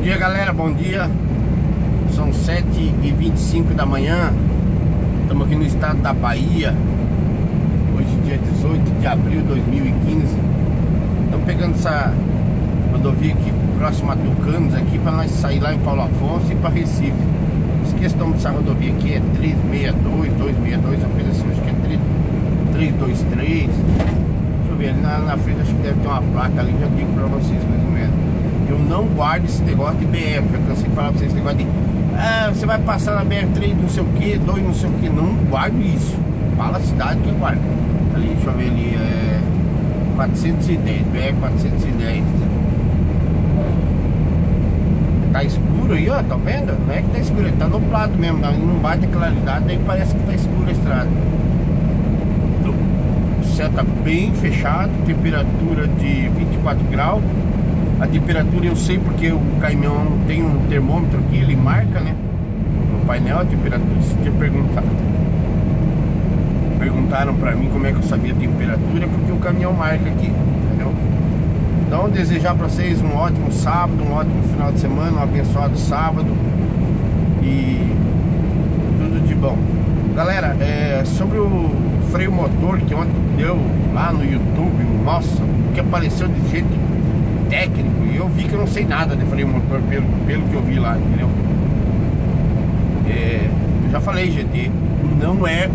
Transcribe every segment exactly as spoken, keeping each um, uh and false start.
dia, galera, bom dia. São sete e vinte e cinco da manhã. Estamos aqui no estado da Bahia. Hoje dia dezoito de abril de dois mil e quinze. Estamos pegando essa rodovia aqui próximo a Tucanos aqui para nós sair lá em Paulo Afonso e para Recife. Esqueçam dessa rodovia aqui, é trezentos e sessenta e dois, duzentos e sessenta e dois, uma coisa assim, acho que é trezentos e vinte e três. Deixa eu ver, ali na, na frente acho que deve ter uma placa ali, já digo para vocês mais ou menos. Eu não guardo esse negócio de B R, já cansei de falar pra vocês esse negócio de ah, você vai passar na B R três não sei o que, dois não sei o que, não guardo isso. Fala a cidade que eu guardo. Ali, deixa eu ver ali, é quatrocentos e dez, B R quatrocentos e dez. Tá escuro aí, ó, tá vendo? Não é que tá escuro, tá nublado mesmo, não bate a claridade, daí parece que tá escuro a estrada. O céu tá bem fechado, temperatura de vinte e quatro graus. A temperatura eu sei porque o caminhão tem um termômetro aqui, ele marca, né? No painel a temperatura, se tinha perguntado. Perguntaram pra mim como é que eu sabia a temperatura, porque o caminhão marca aqui, entendeu? Então desejar pra vocês um ótimo sábado, um ótimo final de semana, um abençoado sábado e tudo de bom. Galera, é, sobre o freio motor que ontem deu lá no YouTube, nossa, o que apareceu de jeito técnico, e eu vi que eu não sei nada de freio motor pelo, pelo que eu vi lá, entendeu? É, eu já falei, G T, não é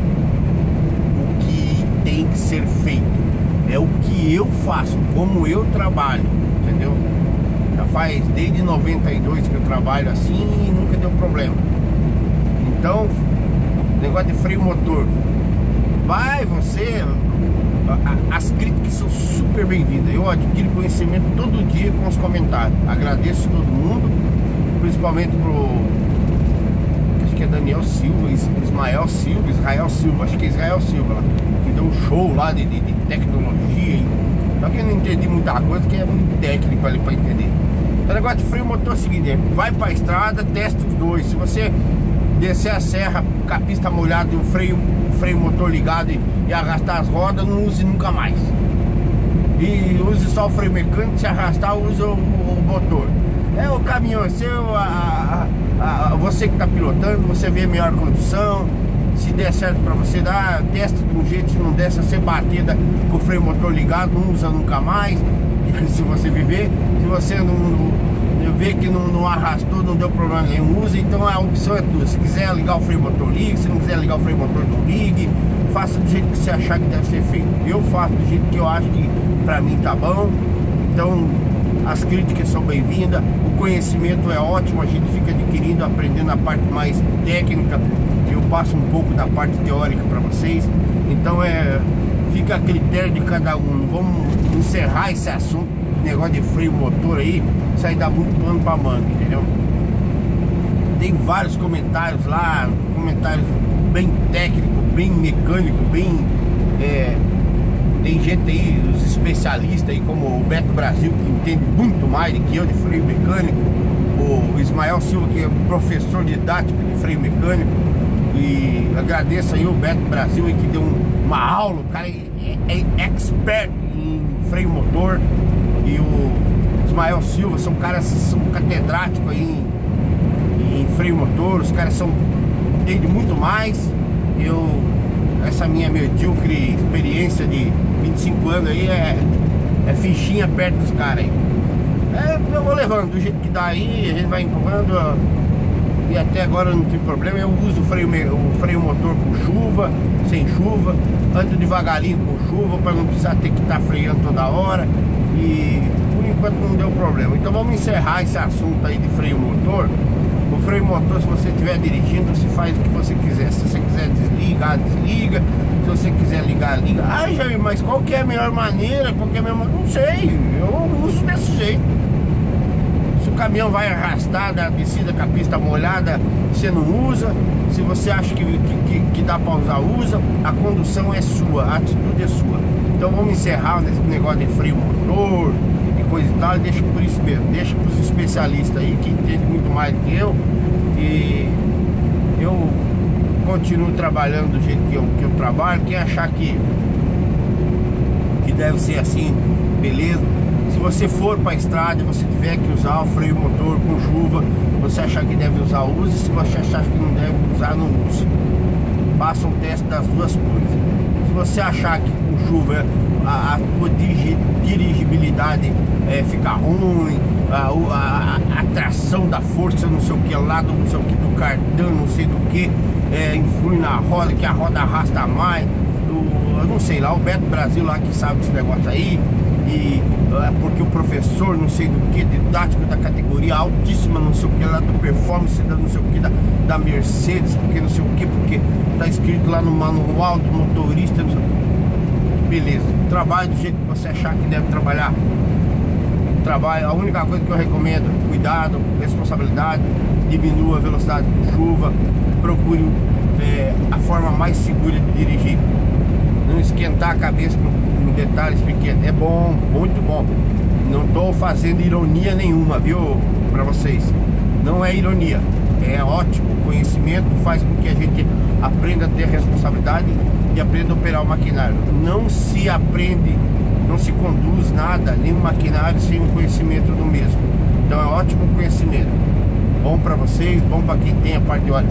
o que tem que ser feito, é o que eu faço, como eu trabalho, entendeu? Já faz desde noventa e dois que eu trabalho assim e nunca deu problema. Então, negócio de freio motor, vai você... As críticas são super bem-vindas. Eu adquiro conhecimento todo dia com os comentários. Agradeço todo mundo, principalmente pro, acho que é Daniel Silva, Ismael Silva, Israel Silva, acho que é Israel Silva lá, que deu um show lá de, de, de tecnologia. Só que eu não entendi muita coisa, que é muito técnico ali pra entender. O negócio de freio motor é o seguinte: vai pra estrada, testa os dois. Se você descer a serra com a pista molhada e o freio, o freio motor ligado e, e arrastar as rodas, não use nunca mais. E use só o freio mecânico, se arrastar, use o, o motor. É, o caminhão é seu, a, a, a, você que está pilotando, você vê a melhor condição. Se der certo para você, dá, testa de um jeito. Se não der, se você bater com o freio motor ligado, não usa nunca mais. Se você viver, se você não, não eu ver que não, não arrastou, não deu problema nenhum, usa. Então a opção é tua. Se quiser ligar o freio motor, ligue. Se não quiser ligar o freio motor, não ligue. Faça do jeito que você achar que deve ser feito. Eu faço do jeito que eu acho que pra mim tá bom. Então as críticas são bem-vindas. O conhecimento é ótimo, a gente fica adquirindo, aprendendo a parte mais técnica. Eu passo um pouco da parte teórica para vocês. Então é, fica a critério de cada um. Vamos encerrar esse assunto, negócio de freio motor aí, isso aí dá muito pano pra manga, entendeu? Tem vários comentários lá, comentários bem técnicos, bem mecânicos, bem... É, tem gente aí, os especialistas aí, como o Beto Brasil, que entende muito mais do que eu de freio mecânico, o Ismael Silva, que é professor didático de freio mecânico, e agradeço aí o Beto Brasil aí, que deu um, uma aula, o cara é, é, é expert em freio motor. E o Ismael Silva são caras, são catedráticos aí em, em freio motor. Os caras são, entendem muito mais. Eu, essa minha medíocre experiência de vinte e cinco anos aí é, é fichinha perto dos caras aí. É, eu vou levando do jeito que dá aí, a gente vai empurrando. E até agora não tem problema. Eu uso o freio, o freio motor com chuva, sem chuva, ando devagarinho com chuva para não precisar ter que estar freando toda hora. E por enquanto não deu problema. Então vamos encerrar esse assunto aí de freio motor. O freio motor, se você estiver dirigindo, você faz o que você quiser. Se você quiser desligar, desliga. Se você quiser ligar, liga. Ah, Jair, mas qual que é a melhor maneira? Qual que é a melhor... Não sei, eu uso desse jeito. Se o caminhão vai arrastar da descida com a pista molhada, você não usa. Se você acha que, que, que dá para usar, usa. A condução é sua, a atitude é sua. Então vamos encerrar nesse negócio de freio motor e coisa e tal. Deixa por isso mesmo, deixa para os especialistas aí que entendem muito mais do que eu. E eu continuo trabalhando do jeito que eu, que eu trabalho. Quem achar que, que deve ser assim, beleza. Se você for para a estrada e você tiver que usar o freio motor com chuva, você achar que deve usar, use. Se você achar que não deve usar, não use. Faça um teste das duas coisas. Se você achar que com chuva a, a tua dirigibilidade é, fica ruim, a, a, a atração da força, não sei o que lá, do, não sei o que, do cardan, não sei do que, é, influi na roda, que a roda arrasta mais, do, eu não sei lá, o Beto Brasil lá que sabe desse negócio aí, e é, porque o professor, não sei do que, didático da categoria altíssima, não sei o que lá, do performance, da não sei o que, da, da Mercedes, porque não sei o que, porque tá escrito lá no manual do motorista, não sei o que. Beleza, trabalhe do jeito que você achar que deve trabalhar. Trabalho, a única coisa que eu recomendo: cuidado, responsabilidade, diminua a velocidade com chuva, procure é, a forma mais segura de dirigir. Não esquentar a cabeça com, com detalhes pequenos. É bom, muito bom. Não estou fazendo ironia nenhuma, viu, para vocês. Não é ironia, é ótimo. O conhecimento faz com que a gente aprenda a ter responsabilidade e aprenda a operar o maquinário. Não se aprende, não se conduz nada, nenhum maquinário sem um conhecimento do mesmo. Então é ótimo o conhecimento. Bom para vocês, bom para quem tem a parte de óleo.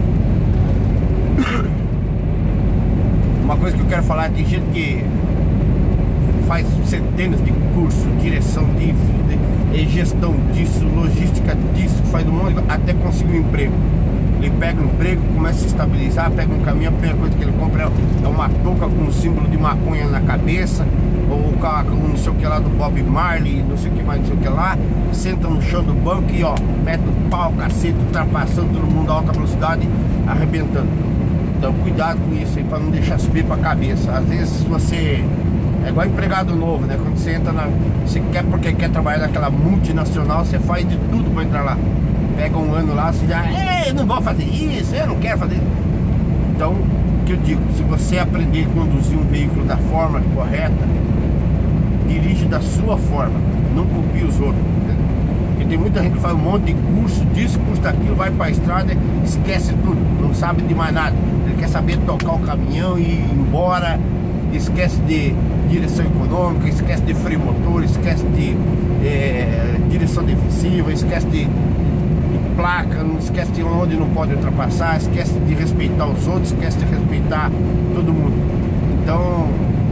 Uma coisa que eu quero falar: tem gente que faz centenas de cursos, direção disso, de, de gestão disso, logística disso, faz um monte, até conseguir um emprego. Ele pega um emprego, começa a se estabilizar, pega um caminhão, a primeira coisa que ele compra é uma touca com um símbolo de maconha na cabeça, ou com não sei o que lá do Bob Marley, não sei o que mais, não sei o que lá, senta no chão do banco e ó, mete o pau, cacete, ultrapassando todo mundo a alta velocidade, arrebentando. Então cuidado com isso aí, para não deixar subir para a cabeça. Às vezes você é igual empregado novo, né? Quando você entra na, você quer porque quer trabalhar naquela multinacional, você faz de tudo para entrar lá. Pega um ano lá, você já, ei, eu não vou fazer isso, eu não quero fazer. Então, o que eu digo, se você aprender a conduzir um veículo da forma correta, dirige da sua forma, não copie os outros. Porque tem muita gente que faz um monte de curso, disso, curso daquilo, vai para a estrada, esquece tudo, não sabe de mais nada. Ele quer saber tocar o caminhão e ir embora, esquece de direção econômica, esquece de freio motor, esquece de é, direção defensiva, esquece de, de placa, não esquece de onde não pode ultrapassar, esquece de respeitar os outros, esquece de respeitar todo mundo. Então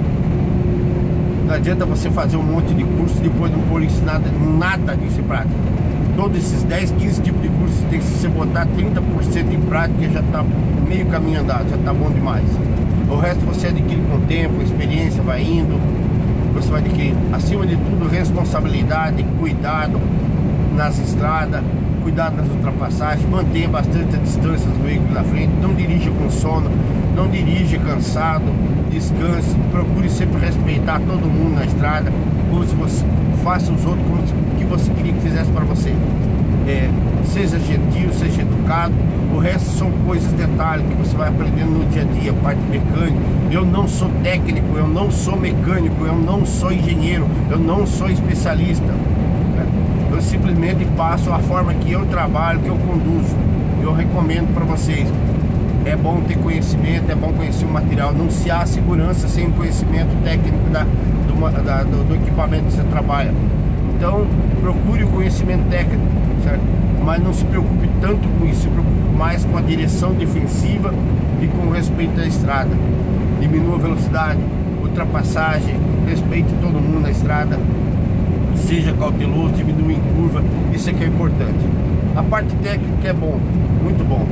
não adianta você fazer um monte de curso e depois não pôr ensinado nada disso em prática. Todos esses dez, quinze tipos de cursos tem que se botar trinta por cento em prática, já está meio caminho andado, já está bom demais. O resto você adquire com o tempo, experiência, vai indo, você vai adquirindo. Acima de tudo, responsabilidade, cuidado nas estradas, cuidado nas ultrapassagens, mantenha bastante a distância do veículo da frente, não dirija com sono, não dirija cansado, descanse, procure sempre respeitar todo mundo na estrada, como se você faça os outros como que você queria que fizesse para você. É, seja gentil, seja educado. O resto são coisas, detalhes que você vai aprendendo no dia a dia, parte mecânica. Eu não sou técnico, eu não sou mecânico, eu não sou engenheiro, eu não sou especialista. Eu simplesmente passo a forma que eu trabalho, que eu conduzo. Eu recomendo para vocês. É bom ter conhecimento, é bom conhecer o material. Não se há segurança sem conhecimento técnico da, do, da, do, do equipamento que você trabalha. Então, procure o conhecimento técnico, certo? Mas não se preocupe tanto com isso, se preocupe mais com a direção defensiva e com o respeito à estrada. Diminua a velocidade, ultrapassagem, respeite todo mundo na estrada, seja cauteloso, diminua em curva, isso é que é importante. A parte técnica é bom, muito bom,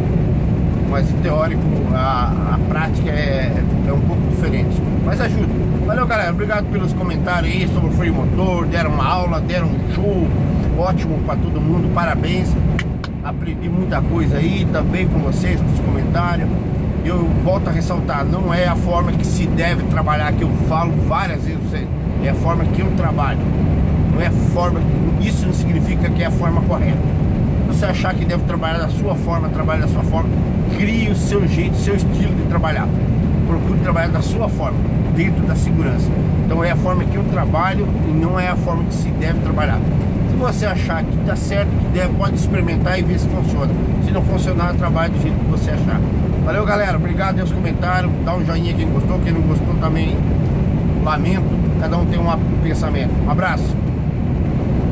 mas o teórico, a, a prática é, é um pouco diferente, mas ajuda. Valeu, galera, obrigado pelos comentários aí sobre o freio motor, deram uma aula, deram um show ótimo para todo mundo, parabéns. Aprendi muita coisa aí também com vocês, nos comentários. Eu volto a ressaltar, não é a forma que se deve trabalhar, que eu falo várias vezes, é a forma que eu trabalho, não é a forma, isso não significa que é a forma correta. Se você achar que deve trabalhar da sua forma, trabalhe da sua forma, crie o seu jeito, o seu estilo de trabalhar. Procure trabalhar da sua forma, dentro da segurança. Então é a forma que eu trabalho e não é a forma que se deve trabalhar. Se você achar que está certo, que deve, pode experimentar e ver se funciona. Se não funcionar, trabalhe do jeito que você achar. Valeu, galera, obrigado pelos comentários. Dá um joinha quem gostou, quem não gostou também lamento. Cada um tem um pensamento. Um abraço.